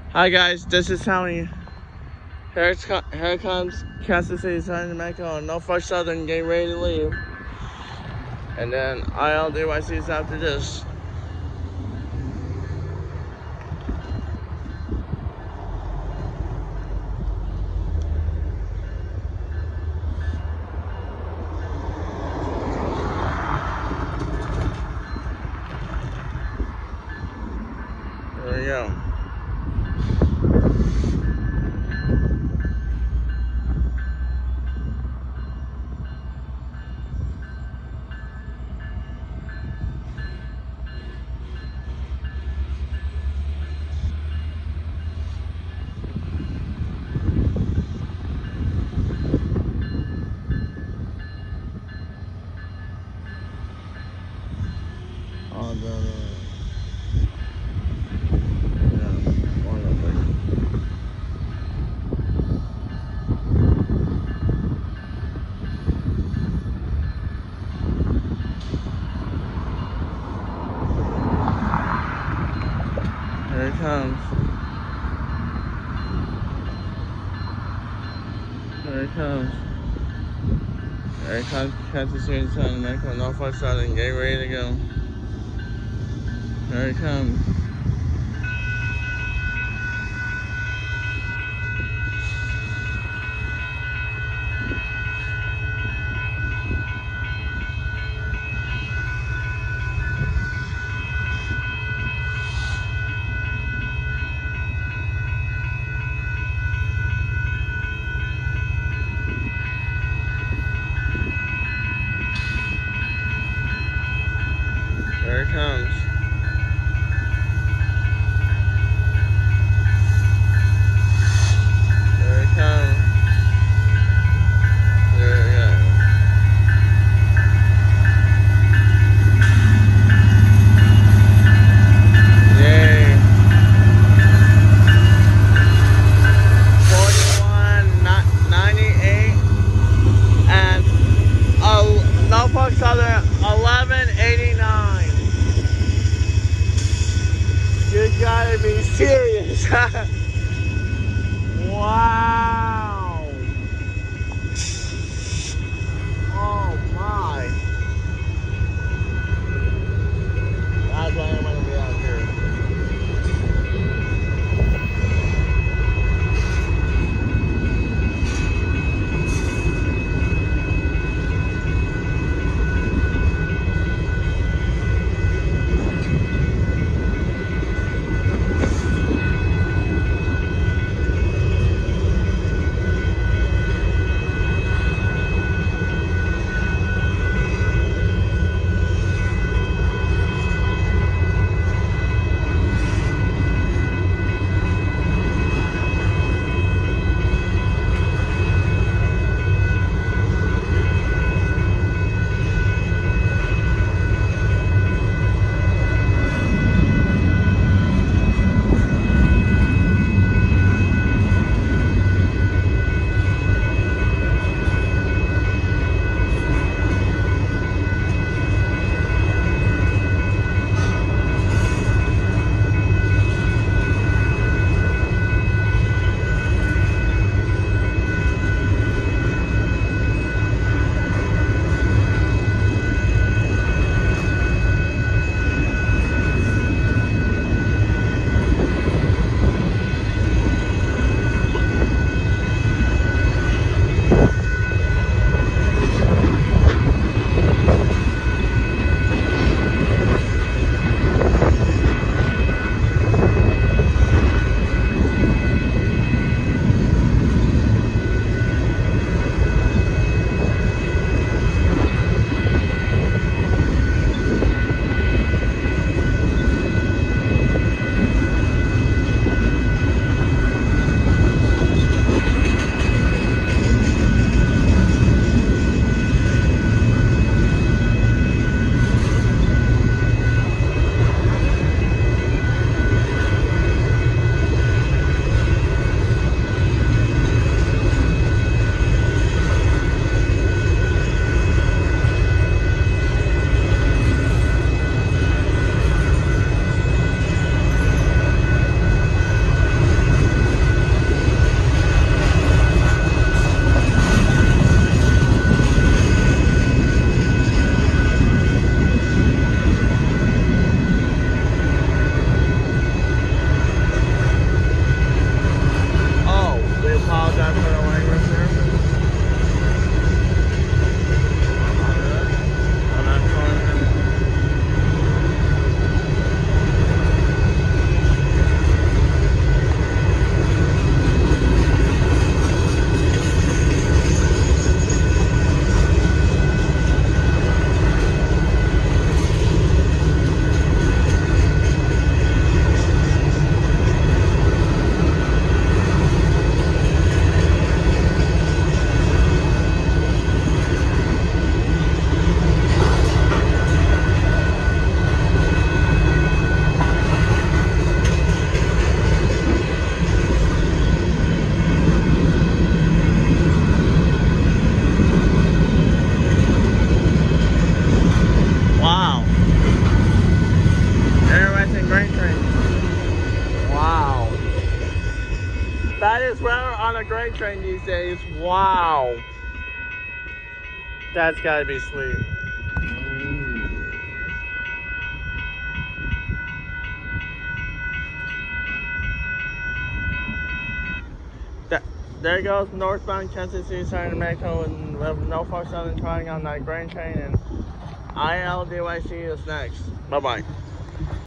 Hi guys, this is Tony. Here comes Kansas City Sun and Mexico. Norfolk Southern getting ready to leave. And then ILDYC's after this. There we go. All done. Here it comes. Here it comes. Here it comes Kansas City Sun and Mexico. Norfolk Southern getting ready to go. Here it comes. Here it comes. Here it comes. There we go. Yay. 41.98 and Norfolk Southern 11.89. You gotta be serious. Wow. Oh my. That's why I'm gonna be out here. grain train these days. Wow. That's gotta be sweet. There goes northbound KCSM in Mexico, and we have no folks on trying on that grain train, and ILDYC is next. Bye-bye.